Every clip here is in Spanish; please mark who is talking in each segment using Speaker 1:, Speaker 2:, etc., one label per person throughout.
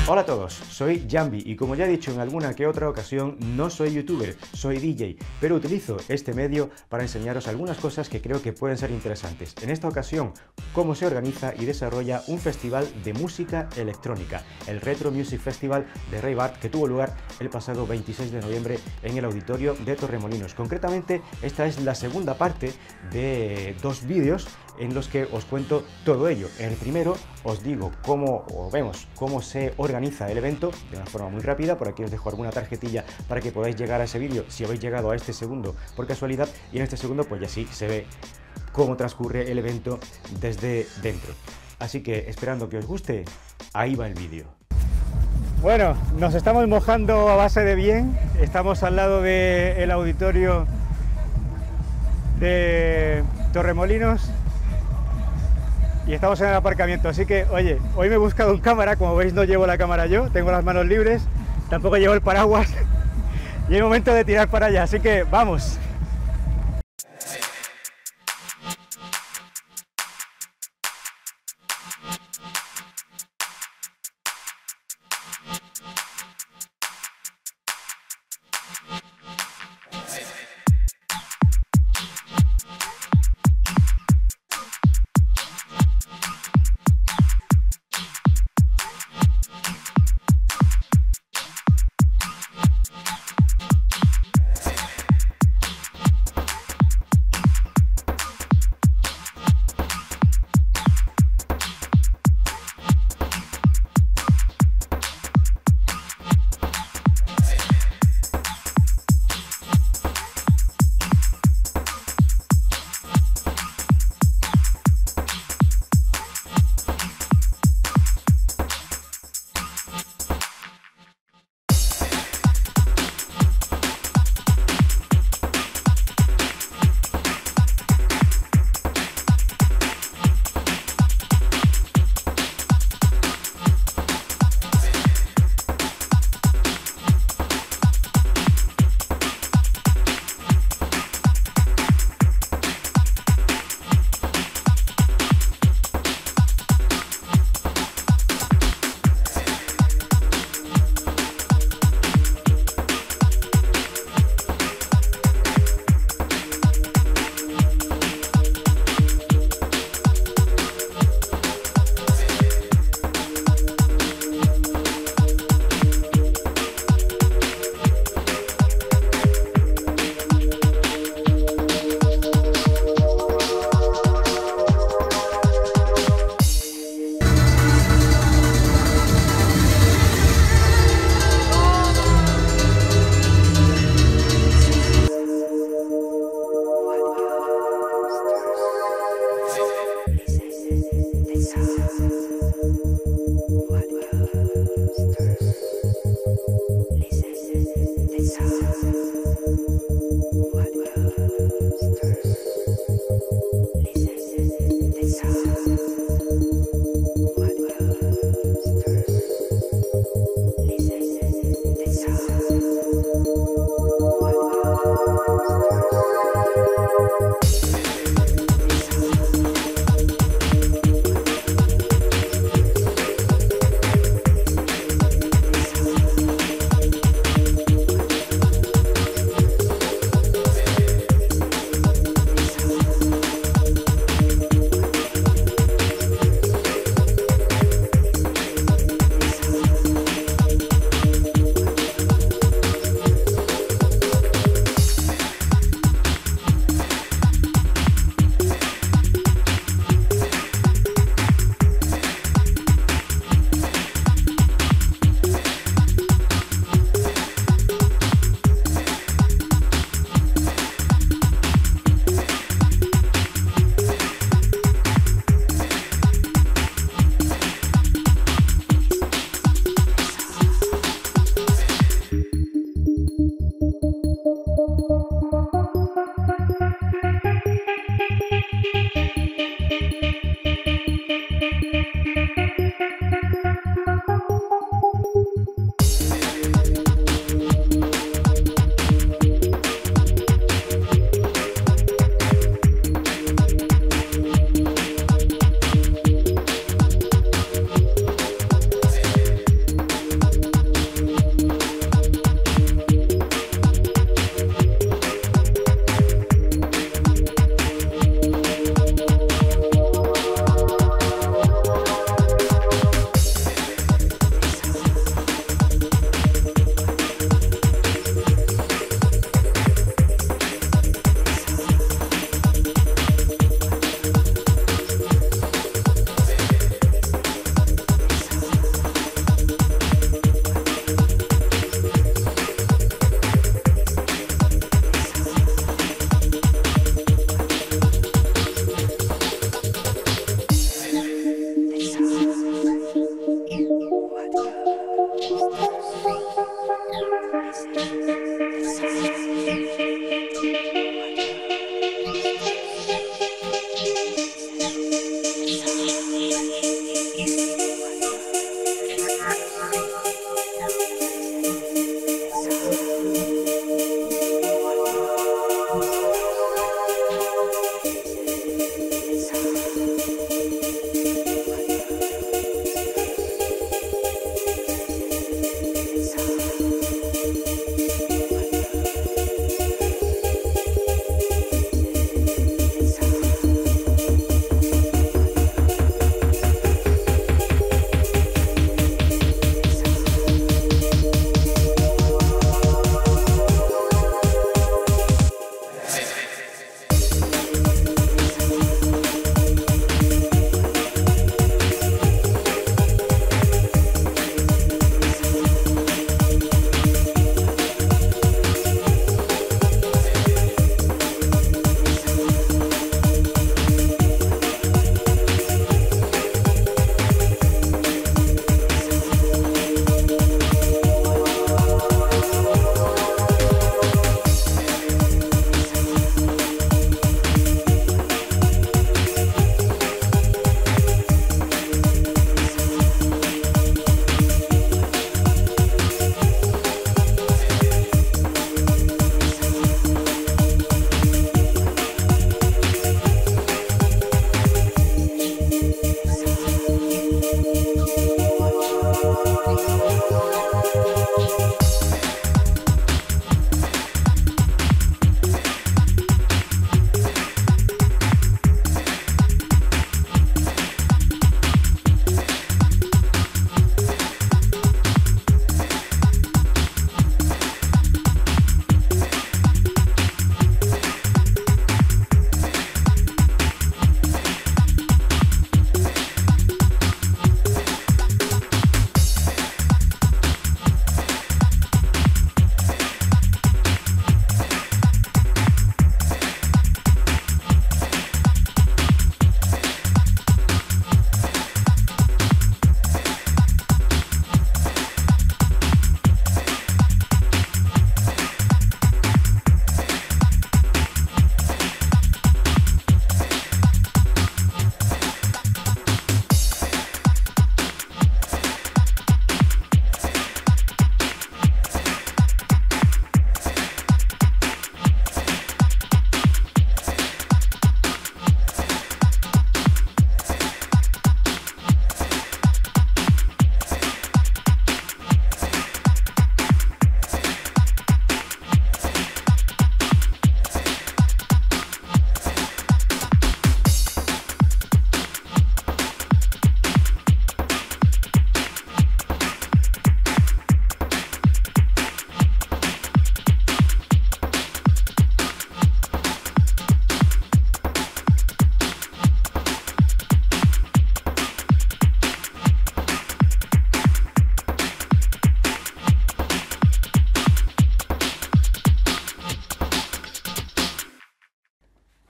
Speaker 1: Hola a todos, soy Jambi y como ya he dicho en alguna que otra ocasión, no soy youtuber, soy DJ, pero utilizo este medio para enseñaros algunas cosas que creo que pueden ser interesantes. En esta ocasión, cómo se organiza y desarrolla un festival de música electrónica, el Retro Music Festival de Rave Art, que tuvo lugar el pasado 26 de noviembre en el auditorio de Torremolinos. Concretamente, esta es la segunda parte de dos vídeos en los que os cuento todo ello. En el primero os digo vemos cómo se organiza el evento de una forma muy rápida. Por aquí os dejo alguna tarjetilla para que podáis llegar a ese vídeo si habéis llegado a este segundo por casualidad, y en este segundo pues ya sí se ve cómo transcurre el evento desde dentro. Así que esperando que os guste, ahí va el vídeo. Bueno, nos estamos mojando a base de bien. Estamos al lado del auditorio de Torremolinos y estamos en el aparcamiento, así que, oye, hoy me he buscado un cámara. Como veis, no llevo la cámara yo, tengo las manos libres, tampoco llevo el paraguas y es momento de tirar para allá, así que vamos.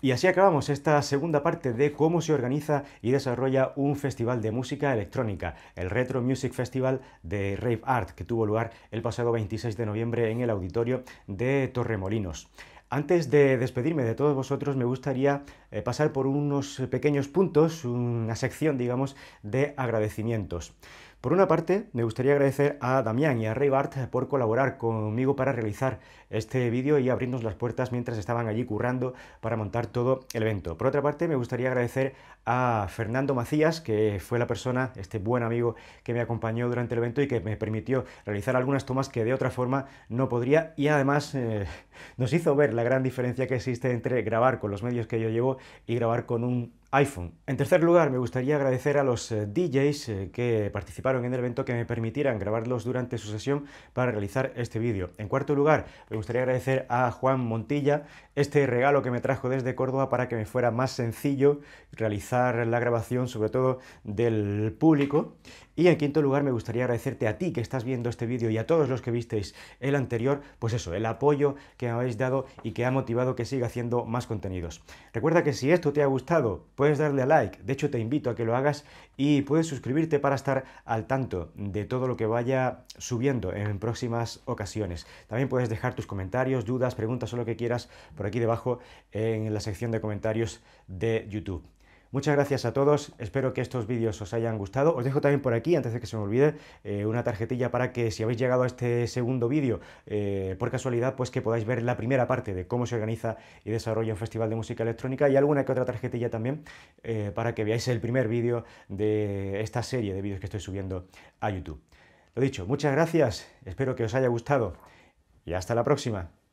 Speaker 1: Y así acabamos esta segunda parte de cómo se organiza y desarrolla un festival de música electrónica, el Retro Music Festival de Rave Art, que tuvo lugar el pasado 26 de noviembre en el auditorio de Torremolinos. Antes de despedirme de todos vosotros, me gustaría pasar por unos pequeños puntos, una sección, digamos, de agradecimientos. Por una parte, me gustaría agradecer a Damián y a Rave Art por colaborar conmigo para realizar este vídeo y abrirnos las puertas mientras estaban allí currando para montar todo el evento. Por otra parte, me gustaría agradecer a Fernando Macías, que fue la persona, este buen amigo que me acompañó durante el evento y que me permitió realizar algunas tomas que de otra forma no podría, y además nos hizo ver la gran diferencia que existe entre grabar con los medios que yo llevo y grabar con un iPhone. En tercer lugar, me gustaría agradecer a los DJs que participaron en el evento, que me permitieran grabarlos durante su sesión para realizar este vídeo. En cuarto lugar, me gustaría agradecer a Juan Montilla este regalo que me trajo desde Córdoba para que me fuera más sencillo realizar la grabación, sobre todo del público. Y en quinto lugar, me gustaría agradecerte a ti que estás viendo este vídeo y a todos los que visteis el anterior, pues eso, el apoyo que me habéis dado y que ha motivado que siga haciendo más contenidos. Recuerda que si esto te ha gustado, puedes darle a like, de hecho te invito a que lo hagas, y puedes suscribirte para estar al tanto de todo lo que vaya subiendo en próximas ocasiones. También puedes dejar tus comentarios, dudas, preguntas o lo que quieras por aquí debajo en la sección de comentarios de YouTube. Muchas gracias a todos, espero que estos vídeos os hayan gustado. Os dejo también por aquí, antes de que se me olvide, una tarjetilla para que si habéis llegado a este segundo vídeo por casualidad, pues que podáis ver la primera parte de cómo se organiza y desarrolla un festival de música electrónica, y alguna que otra tarjetilla también para que veáis el primer vídeo de esta serie de vídeos que estoy subiendo a YouTube. Lo dicho, muchas gracias, espero que os haya gustado y hasta la próxima.